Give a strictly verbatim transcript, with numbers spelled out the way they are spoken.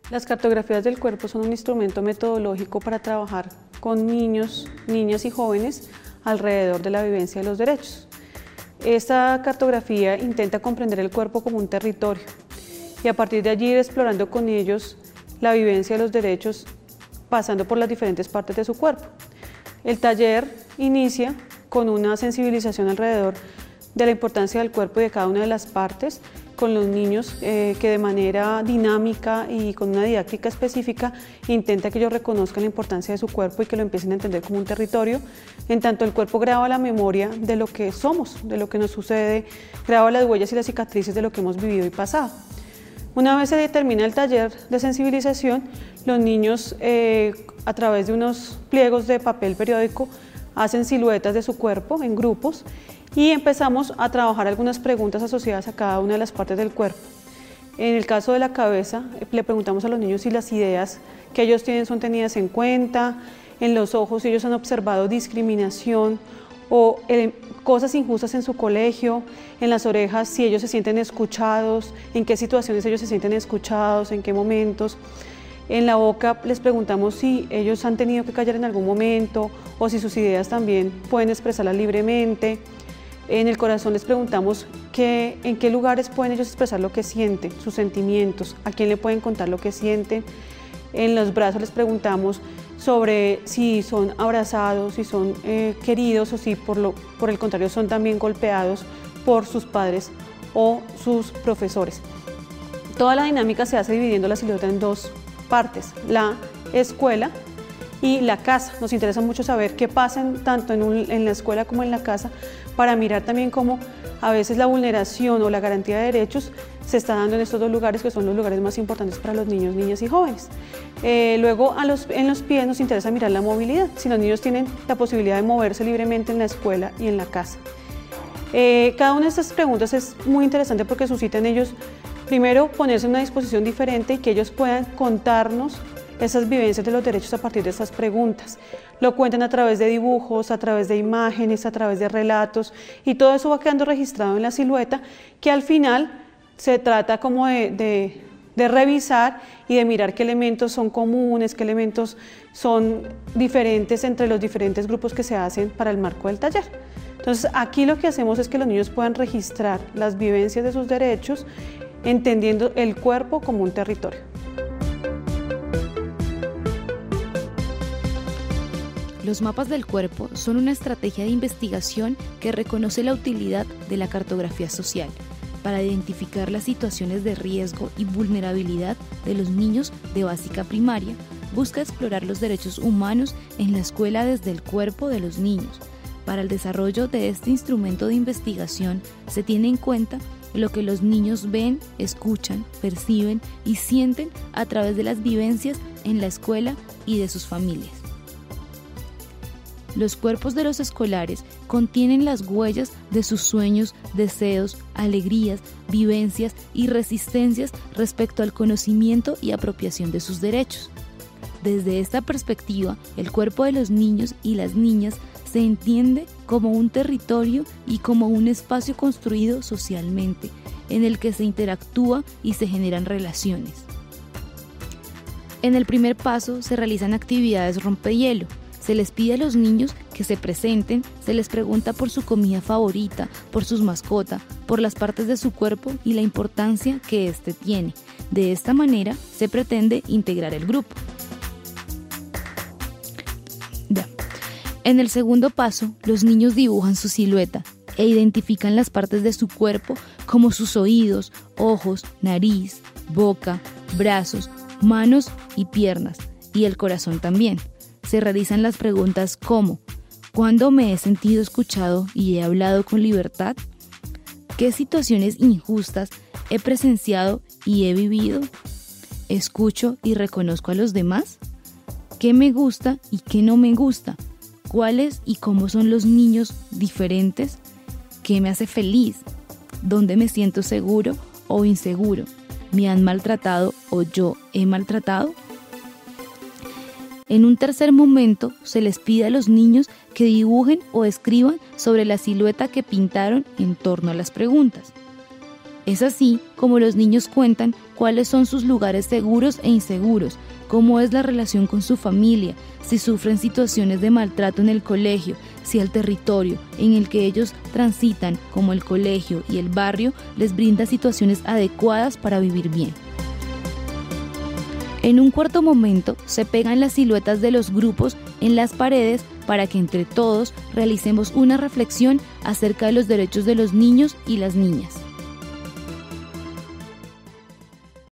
Las cartografías del cuerpo son un instrumento metodológico para trabajar con niños, niñas y jóvenes alrededor de la vivencia de los derechos. Esta cartografía intenta comprender el cuerpo como un territorio y a partir de allí ir explorando con ellos la vivencia de los derechos pasando por las diferentes partes de su cuerpo. El taller inicia con una sensibilización alrededor de la importancia del cuerpo y de cada una de las partes, con los niños eh, que de manera dinámica y con una didáctica específica intenta que ellos reconozcan la importancia de su cuerpo y que lo empiecen a entender como un territorio, en tanto el cuerpo graba la memoria de lo que somos, de lo que nos sucede, graba las huellas y las cicatrices de lo que hemos vivido y pasado. Una vez se determina el taller de sensibilización, los niños eh, a través de unos pliegos de papel periódico hacen siluetas de su cuerpo en grupos y empezamos a trabajar algunas preguntas asociadas a cada una de las partes del cuerpo. En el caso de la cabeza, le preguntamos a los niños si las ideas que ellos tienen son tenidas en cuenta, en los ojos si ellos han observado discriminación o eh, cosas injustas en su colegio, en las orejas si ellos se sienten escuchados, en qué situaciones ellos se sienten escuchados, en qué momentos. En la boca les preguntamos si ellos han tenido que callar en algún momento o si sus ideas también pueden expresarlas libremente. En el corazón les preguntamos que, en qué lugares pueden ellos expresar lo que sienten, sus sentimientos, a quién le pueden contar lo que sienten. En los brazos les preguntamos sobre si son abrazados, si son eh, queridos o si por, lo, por el contrario son también golpeados por sus padres o sus profesores. Toda la dinámica se hace dividiendo la silueta en dos partes, la escuela y la casa. Nos interesa mucho saber qué pasa en, tanto en, un, en la escuela como en la casa, para mirar también cómo a veces la vulneración o la garantía de derechos se está dando en estos dos lugares que son los lugares más importantes para los niños, niñas y jóvenes. Eh, luego a los, en los pies nos interesa mirar la movilidad, si los niños tienen la posibilidad de moverse libremente en la escuela y en la casa. Eh, cada una de estas preguntas es muy interesante porque suscita en ellos, primero, ponerse en una disposición diferente y que ellos puedan contarnos esas vivencias de los derechos a partir de estas preguntas. Lo cuentan a través de dibujos, a través de imágenes, a través de relatos y todo eso va quedando registrado en la silueta que al final se trata como de, de, de revisar y de mirar qué elementos son comunes, qué elementos son diferentes entre los diferentes grupos que se hacen para el marco del taller. Entonces aquí lo que hacemos es que los niños puedan registrar las vivencias de sus derechos entendiendo el cuerpo como un territorio. Los mapas del cuerpo son una estrategia de investigación que reconoce la utilidad de la cartografía social para identificar las situaciones de riesgo y vulnerabilidad de los niños de básica primaria. Busca explorar los derechos humanos en la escuela desde el cuerpo de los niños. Para el desarrollo de este instrumento de investigación se tiene en cuenta lo que los niños ven, escuchan, perciben y sienten a través de las vivencias en la escuela y de sus familias. Los cuerpos de los escolares contienen las huellas de sus sueños, deseos, alegrías, vivencias y resistencias respecto al conocimiento y apropiación de sus derechos. Desde esta perspectiva, el cuerpo de los niños y las niñas se entiende como un territorio y como un espacio construido socialmente, en el que se interactúa y se generan relaciones. En el primer paso se realizan actividades rompehielo. Se les pide a los niños que se presenten, se les pregunta por su comida favorita, por sus mascotas, por las partes de su cuerpo y la importancia que éste tiene. De esta manera se pretende integrar el grupo. Ya. En el segundo paso, los niños dibujan su silueta e identifican las partes de su cuerpo como sus oídos, ojos, nariz, boca, brazos, manos y piernas, y el corazón también. Se realizan las preguntas como: ¿cuándo me he sentido escuchado y he hablado con libertad? ¿Qué situaciones injustas he presenciado y he vivido? ¿Escucho y reconozco a los demás? ¿Qué me gusta y qué no me gusta? ¿Cuáles y cómo son los niños diferentes? ¿Qué me hace feliz? ¿Dónde me siento seguro o inseguro? ¿Me han maltratado o yo he maltratado? En un tercer momento, se les pide a los niños que dibujen o escriban sobre la silueta que pintaron en torno a las preguntas. Es así como los niños cuentan cuáles son sus lugares seguros e inseguros, cómo es la relación con su familia, si sufren situaciones de maltrato en el colegio, si el territorio en el que ellos transitan, como el colegio y el barrio, les brinda situaciones adecuadas para vivir bien. En un cuarto momento, se pegan las siluetas de los grupos en las paredes para que entre todos realicemos una reflexión acerca de los derechos de los niños y las niñas.